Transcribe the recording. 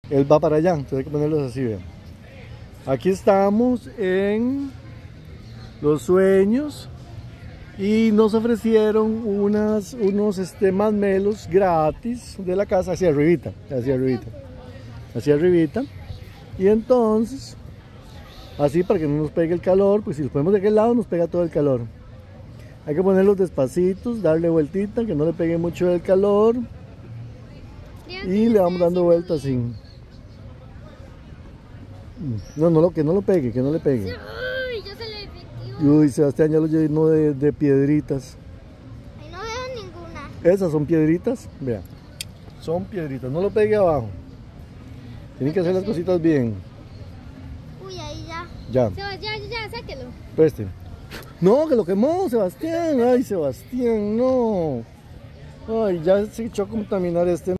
Él va para allá, entonces hay que ponerlos así, vean. Aquí estamos en Los Sueños y nos ofrecieron unos masmelos gratis de la casa hacia arribita, hacia arribita. Y entonces, así para que no nos pegue el calor, pues si los ponemos de aquel lado nos pega todo el calor. Hay que ponerlos despacitos, darle vueltita, que no le pegue mucho el calor. Y le vamos dando vueltas así. No, que no lo pegue, que no le pegue. Uy, ya se le metió. Uy, Sebastián ya lo llenó de piedritas. Ahí no veo ninguna. Esas son piedritas, vean. Son piedritas, no lo pegue abajo. Tienen que hacer las cositas bien. Uy, ahí ya. Ya, Ya, sáquelo. preste. No, que lo quemó, Sebastián. Ay, Sebastián, no. Ay, ya se echó a contaminar este.